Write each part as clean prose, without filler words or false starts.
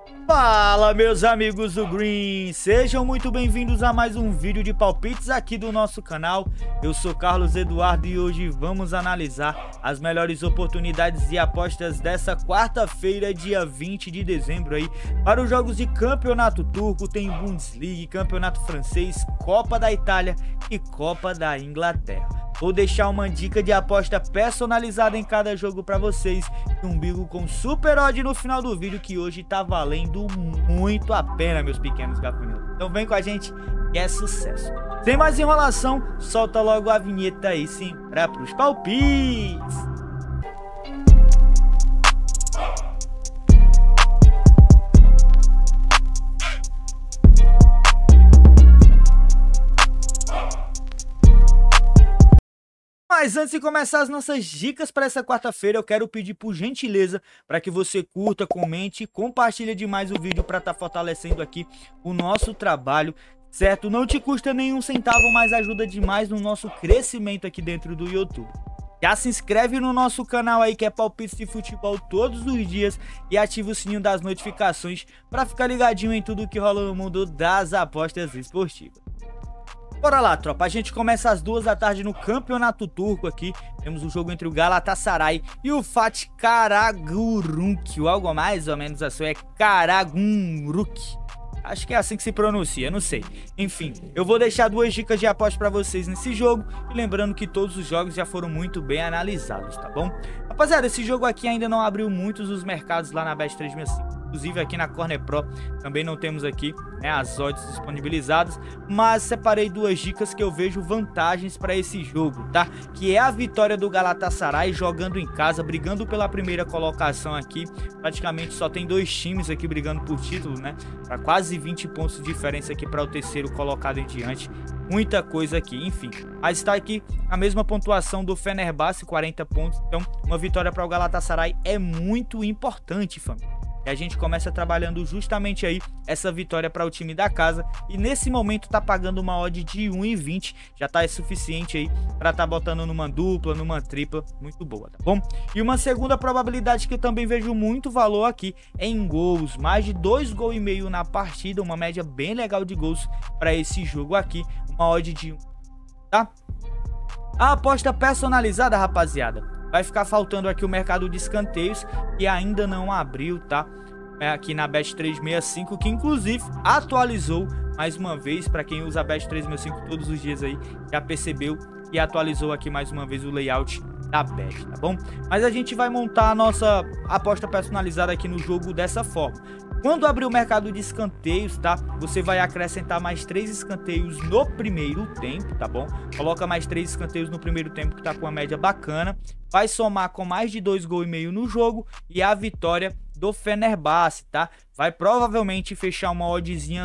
Fala, meus amigos do Green, sejam muito bem-vindos a mais um vídeo de palpites aqui do nosso canal. Eu sou Carlos Eduardo e hoje vamos analisar as melhores oportunidades e apostas dessa quarta-feira, dia 20 de dezembro aí, para os jogos de Campeonato Turco. Tem Bundesliga, Campeonato Francês, Copa da Itália e Copa da Inglaterra. Vou deixar uma dica de aposta personalizada em cada jogo para vocês e um bingo com super odd no final do vídeo que hoje tá valendo muito a pena, meus pequenos gafanhotos. Então vem com a gente que é sucesso. Sem mais enrolação, solta logo a vinheta aí sim, para pros palpites. Mas antes de começar as nossas dicas para essa quarta-feira, eu quero pedir por gentileza para que você curta, comente e compartilhe demais o vídeo para estar fortalecendo aqui o nosso trabalho, certo? Não te custa nenhum centavo, mas ajuda demais no nosso crescimento aqui dentro do YouTube. Já se inscreve no nosso canal aí que é Palpites de Futebol todos os dias e ativa o sininho das notificações para ficar ligadinho em tudo que rola no mundo das apostas esportivas. Bora lá, tropa, a gente começa às 2 da tarde no Campeonato Turco aqui. Temos o jogo entre o Galatasaray e o Fatih Karagümrük, ou algo mais ou menos assim, é Karagümrük. Acho que é assim que se pronuncia, não sei. Enfim, eu vou deixar 2 dicas de aposta para vocês nesse jogo. E lembrando que todos os jogos já foram muito bem analisados, tá bom? Rapaziada, esse jogo aqui ainda não abriu muitos os mercados lá na Bet365. Inclusive aqui na Corner Pro também não temos aqui, né, as odds disponibilizadas. Mas separei 2 dicas que eu vejo vantagens para esse jogo, tá? Que é a vitória do Galatasaray jogando em casa, brigando pela primeira colocação aqui. Praticamente só tem 2 times aqui brigando por título, né? Para quase 20 pontos de diferença aqui para o terceiro colocado em diante. Muita coisa aqui, enfim. Mas está aqui a mesma pontuação do Fenerbahçe, 40 pontos. Então, uma vitória para o Galatasaray é muito importante, família. E a gente começa trabalhando justamente aí essa vitória para o time da casa. E nesse momento tá pagando uma odd de 1,20. Já tá suficiente aí para tá botando numa dupla, numa tripla. Muito boa, tá bom? E uma segunda probabilidade que eu também vejo muito valor aqui é em gols. Mais de 2,5 gols na partida. Uma média bem legal de gols para esse jogo aqui. Uma odd de 1, tá? A aposta personalizada, rapaziada, vai ficar faltando aqui o mercado de escanteios, que ainda não abriu, tá? Aqui na Bet365, que inclusive atualizou mais uma vez. Para quem usa a Bet365 todos os dias aí, já percebeu e atualizou aqui mais uma vez o layout da Bet, tá bom? Mas a gente vai montar a nossa aposta personalizada aqui no jogo dessa forma. Quando abrir o mercado de escanteios, tá? Você vai acrescentar mais 3 escanteios no primeiro tempo, tá bom? Coloca mais 3 escanteios no primeiro tempo que tá com uma média bacana. Vai somar com mais de 2,5 gols no jogo e a vitória do Fenerbahçe, tá? Vai provavelmente fechar uma oddzinha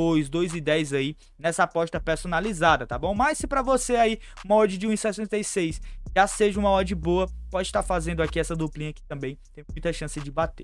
2,10 aí nessa aposta personalizada, tá bom? Mas se para você aí uma odd de 1,66 já seja uma odd boa, pode estar fazendo aqui essa duplinha que também tem muita chance de bater.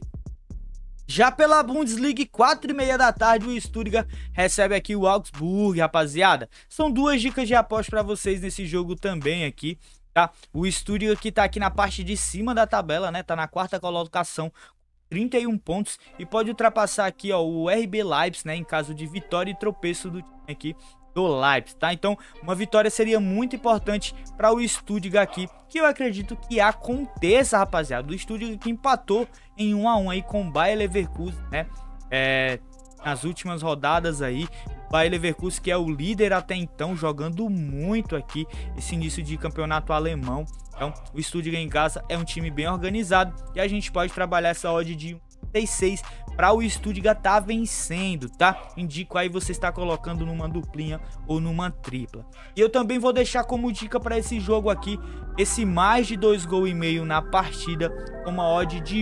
Já pela Bundesliga, 4h30 da tarde, o Stuttgart recebe aqui o Augsburg, rapaziada. São 2 dicas de aposta para vocês nesse jogo também aqui, tá? O Stuttgart que tá aqui na parte de cima da tabela, né? Tá na 4ª colocação, 31 pontos e pode ultrapassar aqui, ó, o RB Leipzig, né? Em caso de vitória e tropeço do time aqui do Leipzig, tá? Então, uma vitória seria muito importante para o Stuttgart aqui, que eu acredito que aconteça, rapaziada. O Stuttgart que empatou em 1-1 aí com o Bayer Leverkusen, né? Nas últimas rodadas aí, o Bayer Leverkusen que é o líder até então, jogando muito aqui esse início de campeonato alemão. Então, o Stuttgart em casa é um time bem organizado e a gente pode trabalhar essa odd de 1,36 para o Stuttgart tá vencendo, tá? Indico aí você está colocando numa duplinha ou numa tripla. E eu também vou deixar como dica para esse jogo aqui, esse mais de 2,5 gols na partida, com uma odd de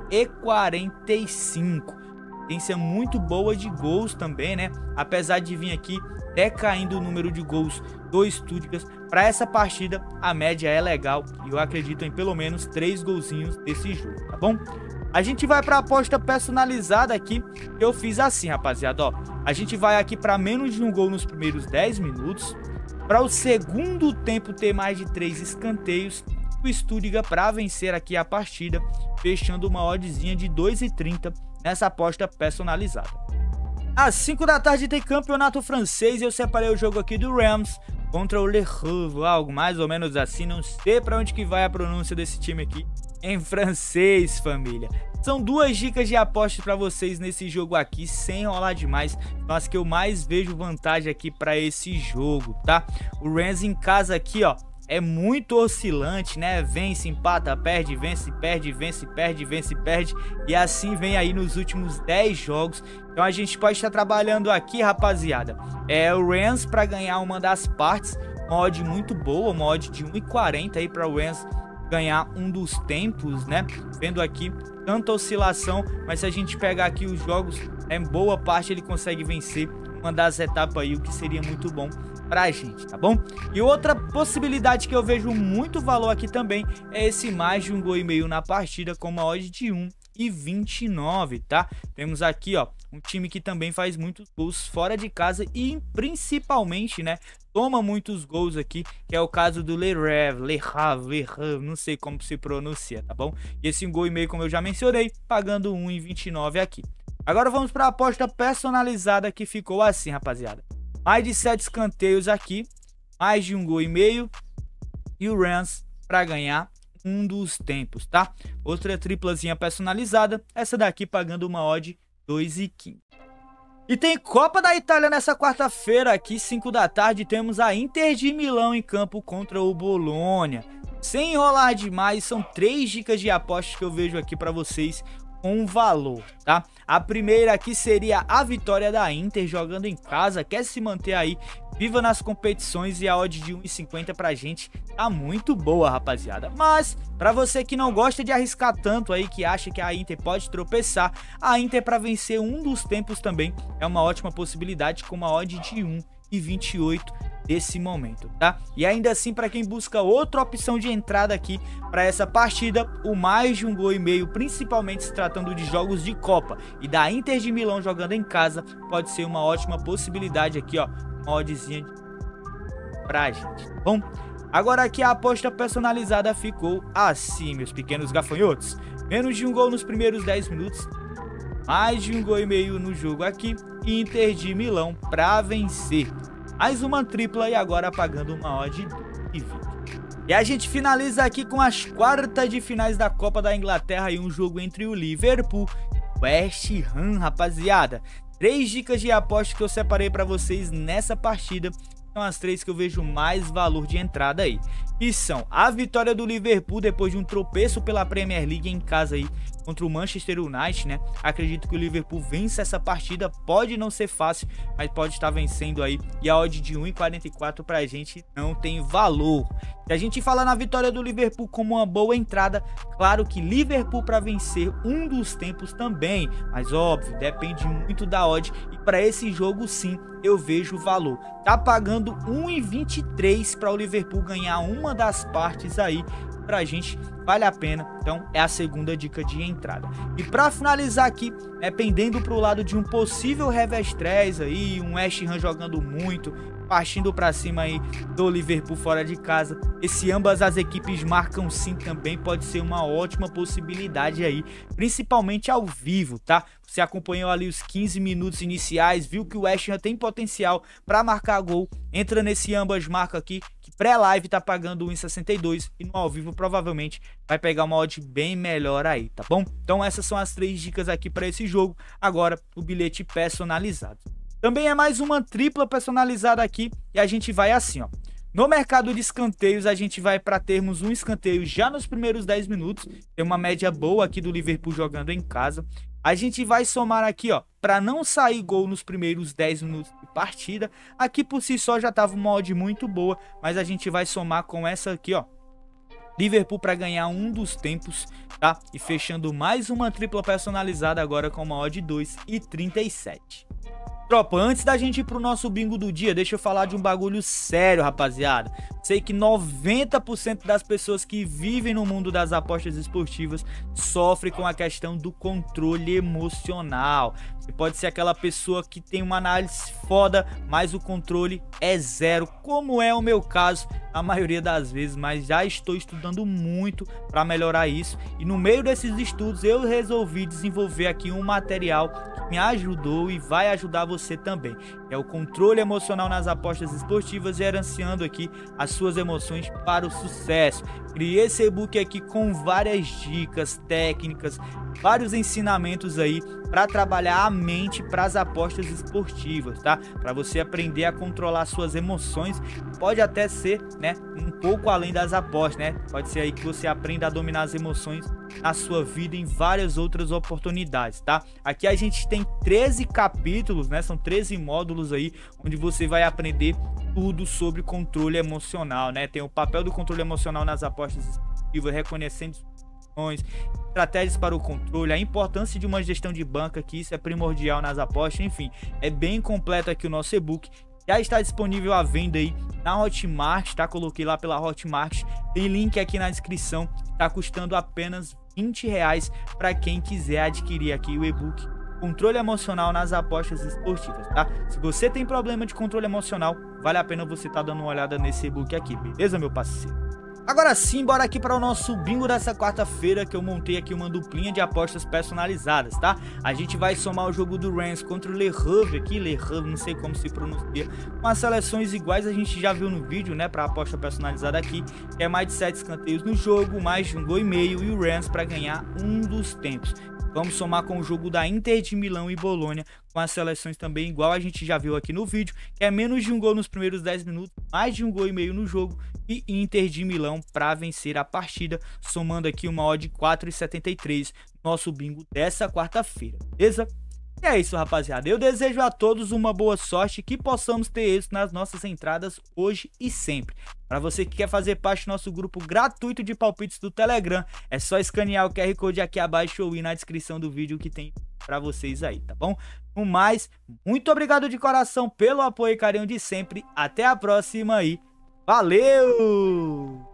1,45. Tendência muito boa de gols também, né? Apesar de vir aqui decaindo o número de gols do Stuttgart, para essa partida a média é legal e eu acredito em pelo menos 3 golzinhos desse jogo, tá bom? A gente vai para a aposta personalizada aqui, eu fiz assim, rapaziada, ó. A gente vai aqui para menos de 1 gol nos primeiros 10 minutos, para o segundo tempo ter mais de 3 escanteios, o Stuttgart para vencer aqui a partida, fechando uma oddzinha de 2,30 nessa aposta personalizada. Às 5 da tarde tem campeonato francês e eu separei o jogo aqui do Reims contra o Le Havre, algo mais ou menos assim, não sei pra onde que vai a pronúncia desse time aqui em francês, família. São duas dicas de aposta pra vocês nesse jogo aqui, sem enrolar demais, são as que eu mais vejo vantagem aqui pra esse jogo, tá? O Reims em casa aqui, ó, é muito oscilante, né? Vence, empata, perde, vence, perde, vence, perde, vence, perde. E assim vem aí nos últimos 10 jogos. Então a gente pode estar trabalhando aqui, rapaziada. O Reims para ganhar uma das partes. Uma odd muito boa, uma odd de 1,40 aí para o Reims ganhar um dos tempos, né? Vendo aqui tanta oscilação, mas se a gente pegar aqui os jogos, em boa parte ele consegue vencer uma das etapas aí, o que seria muito bom pra gente, tá bom? E outra possibilidade que eu vejo muito valor aqui também é esse mais de 1,5 gol na partida com uma odd de 1,29, tá? Temos aqui, ó, um time que também faz muitos gols fora de casa e principalmente, né, toma muitos gols aqui, que é o caso do Le Havre, não sei como se pronuncia, tá bom? E esse 1,5 gol, como eu já mencionei, pagando 1,29 aqui. Agora vamos para a aposta personalizada que ficou assim, rapaziada. Mais de 7 escanteios aqui, mais de 1,5 gol e o Reims para ganhar um dos tempos, tá? Outra triplazinha personalizada, essa daqui pagando uma odd 2,15. E tem Copa da Itália nessa quarta-feira aqui, 5 da tarde, temos a Inter de Milão em campo contra o Bolonha. Sem enrolar demais, são 3 dicas de apostas que eu vejo aqui para vocês com valor, tá? A primeira aqui seria a vitória da Inter jogando em casa, quer se manter aí viva nas competições, e a odd de 1,50 pra gente tá muito boa, rapaziada. Mas pra você que não gosta de arriscar tanto aí, que acha que a Inter pode tropeçar, a Inter para vencer um dos tempos também é uma ótima possibilidade com uma odd de 1,28 desse momento, tá? E ainda assim, para quem busca outra opção de entrada aqui para essa partida, o mais de 1,5 gol, principalmente se tratando de jogos de Copa e da Inter de Milão jogando em casa, pode ser uma ótima possibilidade aqui, ó, uma oddzinha pra gente, tá bom? Agora aqui a aposta personalizada ficou assim, meus pequenos gafanhotos. Menos de 1 gol nos primeiros 10 minutos, mais de 1,5 gol no jogo aqui, Inter de Milão para vencer. Mais uma tripla e agora pagando uma odd de 20. E a gente finaliza aqui com as quartas de finais da Copa da Inglaterra e um jogo entre o Liverpool e o West Ham, rapaziada. 3 dicas de aposta que eu separei para vocês nessa partida. São as 3 que eu vejo mais valor de entrada aí. E são a vitória do Liverpool depois de um tropeço pela Premier League em casa aí contra o Manchester United, né? Acredito que o Liverpool vence essa partida, pode não ser fácil, mas pode estar vencendo aí. E a odd de 1,44 pra gente não tem valor. Se a gente fala na vitória do Liverpool como uma boa entrada, claro que Liverpool para vencer um dos tempos também, mas óbvio, depende muito da odd e para esse jogo sim, eu vejo valor. Tá pagando 1,23 para o Liverpool ganhar uma das partes aí, pra gente vale a pena. Então é a segunda dica de entrada. E para finalizar aqui, pendendo pro lado de um possível revestrez aí, um West Ham jogando muito, partindo para cima aí do Liverpool fora de casa, esse ambas as equipes marcam sim também pode ser uma ótima possibilidade aí, principalmente ao vivo, tá? Você acompanhou ali os 15 minutos iniciais, viu que o West Ham tem potencial para marcar gol, entra nesse ambas marca aqui, que pré-live tá pagando 1,62 e no ao vivo provavelmente vai pegar uma odd bem melhor aí, tá bom? Então essas são as 3 dicas aqui para esse jogo. Agora o bilhete personalizado. Também é mais uma tripla personalizada aqui e a gente vai assim, ó. No mercado de escanteios, a gente vai para termos um escanteio já nos primeiros 10 minutos. Tem uma média boa aqui do Liverpool jogando em casa. A gente vai somar aqui, ó, para não sair gol nos primeiros 10 minutos de partida. Aqui por si só já tava uma odd muito boa, mas a gente vai somar com essa aqui, ó. Liverpool para ganhar um dos tempos, tá? E fechando mais uma tripla personalizada agora com uma odd 2,37. Tropa, antes da gente ir pro nosso bingo do dia, deixa eu falar de um bagulho sério, rapaziada. Sei que 90% das pessoas que vivem no mundo das apostas esportivas sofrem com a questão do controle emocional. Você pode ser aquela pessoa que tem uma análise foda, mas o controle é zero, como é o meu caso na maioria das vezes, mas já estou estudando muito para melhorar isso. E no meio desses estudos eu resolvi desenvolver aqui um material que me ajudou e vai ajudar você também. É o controle emocional nas apostas esportivas, gerenciando aqui as suas emoções para o sucesso. Criei esse e-book aqui com várias dicas, técnicas, vários ensinamentos aí para trabalhar a mente para as apostas esportivas, tá? Para você aprender a controlar suas emoções. Pode até ser, né, um pouco além das apostas, né? Pode ser aí que você aprenda a dominar as emoções na sua vida em várias outras oportunidades, tá? Aqui a gente tem 13 capítulos, né? São 13 módulos aí onde você vai aprender tudo sobre controle emocional, né? Tem o papel do controle emocional nas apostas esportivas, reconhecendo estratégias para o controle, a importância de uma gestão de banca, que isso é primordial nas apostas. Enfim, é bem completo aqui o nosso e-book. Já está disponível à venda aí na Hotmart, tá? Coloquei lá pela Hotmart, tem link aqui na descrição. Tá custando apenas R$20 para quem quiser adquirir aqui o e-book Controle Emocional nas Apostas Esportivas, tá? Se você tem problema de controle emocional, vale a pena você tá dando uma olhada nesse e-book aqui, beleza, meu parceiro? Agora sim, bora aqui para o nosso bingo dessa quarta-feira, que eu montei aqui uma duplinha de apostas personalizadas, tá? A gente vai somar o jogo do Rams contra o Le Havre aqui, Le Havre, não sei como se pronuncia, com as seleções iguais, a gente já viu no vídeo, né, para aposta personalizada aqui, que é mais de 7 escanteios no jogo, mais de 1,5 gols e o Rams para ganhar um dos tempos. Vamos somar com o jogo da Inter de Milão e Bolonha, com as seleções também igual a gente já viu aqui no vídeo, que é menos de 1 gol nos primeiros 10 minutos, mais de 1,5 gols no jogo, e Inter de Milão para vencer a partida, somando aqui uma odd de 4,73, nosso bingo dessa quarta-feira, beleza? E é isso, rapaziada, eu desejo a todos uma boa sorte, que possamos ter êxito nas nossas entradas hoje e sempre. Para você que quer fazer parte do nosso grupo gratuito de palpites do Telegram, é só escanear o QR Code aqui abaixo ou ir na descrição do vídeo que tem para vocês aí, tá bom? No mais, muito obrigado de coração pelo apoio e carinho de sempre, até a próxima aí, valeu!